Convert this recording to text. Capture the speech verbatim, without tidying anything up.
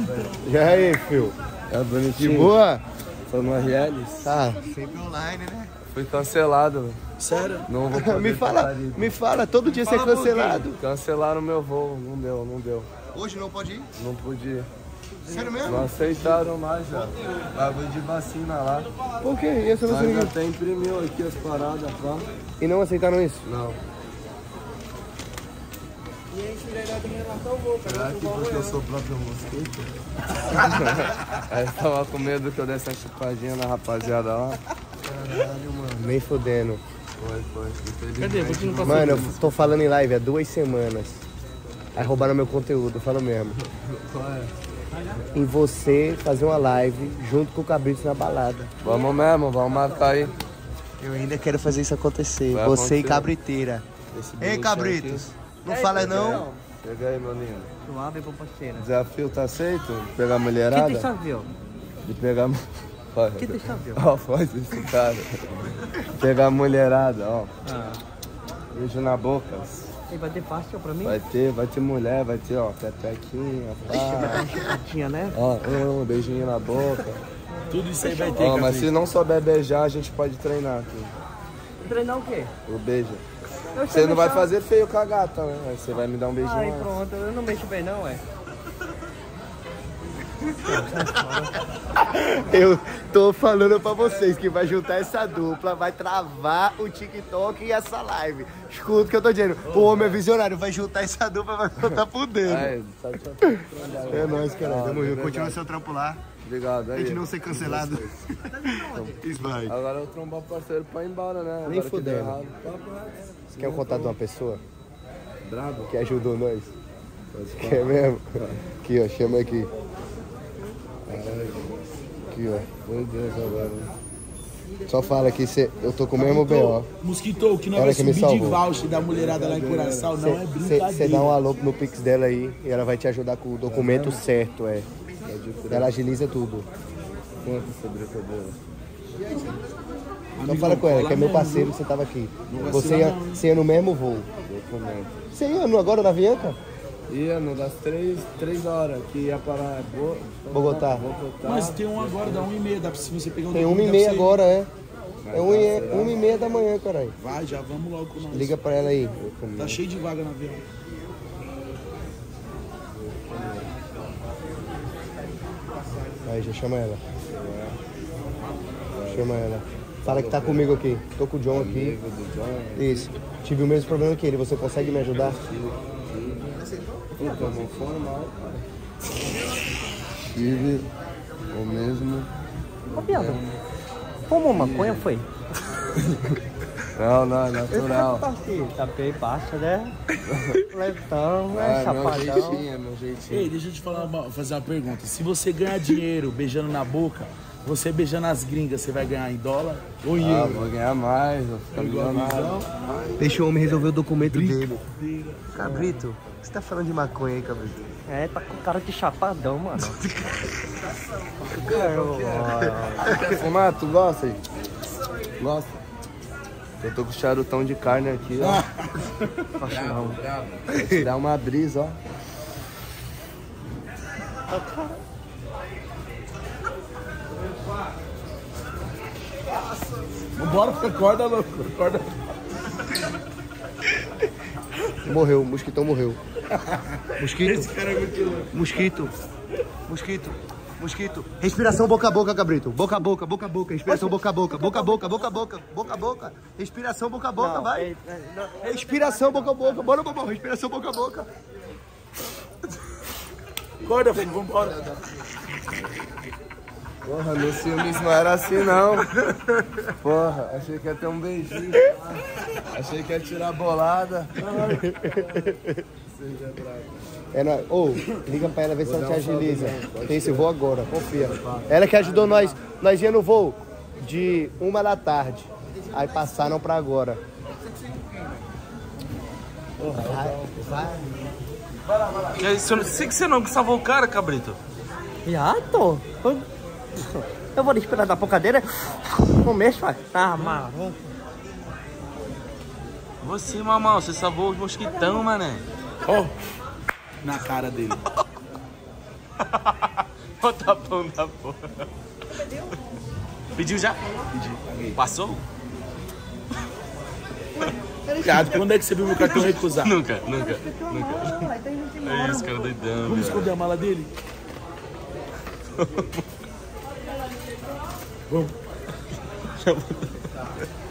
E aí, filho? É bonitinho. De boa? Tô no R L. Tá. Sempre online, né? Fui cancelado. Sério? Não vou poder Me fala, me fala, todo dia você é cancelado. Cancelaram meu voo, não deu, não deu. Hoje não pode ir? Não podia. Sério mesmo? Não aceitaram mais já. Bagulho de vacina lá. Por quê? E essa Nós vacina? até imprimiu aqui as paradas, pá. E não aceitaram isso? Não. E aí, se melhor também marcar o voo, cara. Será que porque eu sou o próprio mosquito? Aí tava com medo que eu desse uma chupadinha na rapaziada lá. Caralho, mano. Nem fodendo. Foi, foi. Cadê? Por que não passou? Mano, eu tô falando em live há duas semanas. Aí roubaram meu conteúdo, eu falo mesmo. Qual é? Em você fazer uma live junto com o Cabrito na balada. Vamos mesmo, vamos marcar aí. Eu ainda quero fazer isso acontecer. Vai você acontecer. e Cabriteira. Esse Ei, bonitinho Cabritos. aqui. Não fala não. Chega aí, meu lindo. Suave, bom parceiro. Desafio tá aceito? De pegar a mulherada? Que desafio? De pegar... Olha, Que desafio? ó, faz isso, cara. Pegar a mulherada, ó. Ah. Beijo na boca. E vai ter fácil pra mim? Vai ter, vai ter mulher, vai ter, ó, pepequinha, pá. Tinha, né? Ó, um beijinho na boca. Tudo isso aí vai ter, Ó, mas se não souber beijar, a gente pode treinar aqui. Treinar o quê? O beijo. Eu Você sei não vai deixar- fazer feio com a gata, né? Aí você vai me dar um beijinho Ai, lá. pronto, eu não mexo bem não, é. Eu tô falando pra vocês que vai juntar essa dupla, vai travar o TikTok e essa live. Escuta o que eu tô dizendo. O homem é visionário, vai juntar essa dupla, vai botar por dentro. Aí, sabe só- É nóis, cara. Ah, Tamo junto. verdade. Continua seu trampo lá. Obrigado. A Aí. gente não ser cancelado. Isso vai. Agora eu trombar o parceiro pra ir embora, né? Nem Agora que fudendo. deu errado. Papo reto. Você quer o contato de uma pessoa Brabo? que ajudou nós? Pode falar. Quer mesmo? Aqui, ó. Chama aqui. Aqui, ó. Meu Deus, agora. né? Só fala que cê, eu tô com o mesmo B O. Mosquito, que não Ela vai que me subir de salvou. voucher da mulherada lá em Curaçao, não é brincadeira. Você dá um alô no Pix dela aí e ela vai te ajudar com o documento certo, é. Ela agiliza tudo. Quanto essa brincadeira? Então fala com ela, que é meu parceiro, você tava aqui. Você ia, você ia no mesmo voo. Documento. Você ia no, agora na Avianca? Ia no das três, três horas, que ia parar Bo... Bogotá. Bogotá. Mas tem um agora, dá uma e meia, dá pra se você pegar o Tem uma e documento, meia dá pra você agora, é. Vai É uma e, dar, será? uma e meia da manhã, caralho. ir. Vai, já vamos logo com nós. Liga pra ela aí. Tá cheio de vaga no avião. Aí, já chama ela. Chama ela. Fala que tá comigo aqui. Tô com o John aqui. Amigo do John. Isso. Tive o mesmo problema que ele. Você consegue me ajudar? Puta, vou formal, cara. Tive o mesmo. Ô, Piada, fumou maconha, foi? Não, não, é natural. Tapei baixa, né? Lentão, Ah, é é meu chapadão. jeitinho, é meu jeitinho. Ei, deixa eu te falar uma- fazer uma pergunta. Se você ganhar dinheiro beijando na boca, você beijando as gringas, você vai ganhar em dólar ou em Ah, euro? vou ganhar mais, vou ficar milionário. Deixa o homem resolver o documento dele. Cabrito, você tá falando de maconha aí, Cabrito? É, tá com cara de chapadão, mano. Quer fumar? Tu gosta? Aí? Gosta? Eu tô com charutão de carne aqui, ó. Acho não. Vai dar uma brisa, ó. Vambora, fica corda, louco. Corda. Morreu, o mosquitão morreu. Mosquito, Esse cara é muito louco. mosquito, mosquito, mosquito. Respiração boca a boca, Cabrito. Boca a boca, boca a boca. Respiração boca a boca, boca a boca, boca a boca, boca a boca. Respiração boca a boca, Não, vai. é- é- não- Respiração boca a boca. Bora, bobão. Respiração boca a boca. Corda, filho, vambora. Porra, nos filmes não era assim, não. Porra, achei que ia ter um beijinho. Achei que ia tirar a bolada. Seja bravo. É, não, ô, liga pra ela, ver se ela te dar um salve, agiliza. né? Pode Tem esse ser. voo agora, confia. Ela que ajudou nós. Nós ia no voo de uma da tarde. Aí passaram pra agora. Vai, vai. Que aí, você não sei que você não salvou o cara, Cabrito. Viado? Eu vou esperar da bocadeira. Não mexe, vai. Tá maluco. Você, mamão, você salvou os mosquitão, mané. Ó, na cara dele. O tapão da porra. Pediu? Pediu já? Pedi. Passou? Viado, quando é que você viu meu cartão recusar? Nunca, nunca, nunca. É isso, cara, doidão. Vamos esconder a mala dele? Vamos.